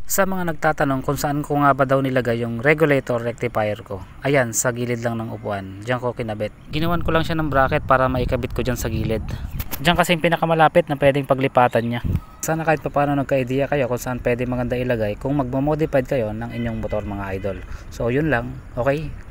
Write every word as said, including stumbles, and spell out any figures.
Sa mga nagtatanong kung saan ko nga ba daw nilagay yung regulator rectifier ko, ayan, sa gilid lang ng upuan, diyan ko kinabit. Ginawan ko lang siya ng bracket para maikabit ko dyan sa gilid. Diyan kasi yung pinakamalapit na pwedeng paglipatan niya. Sana kahit pa paano nagka-idea kayo kung saan pwede maganda ilagay kung magmo-modified kayo ng inyong motor mga idol. So yun lang, okay?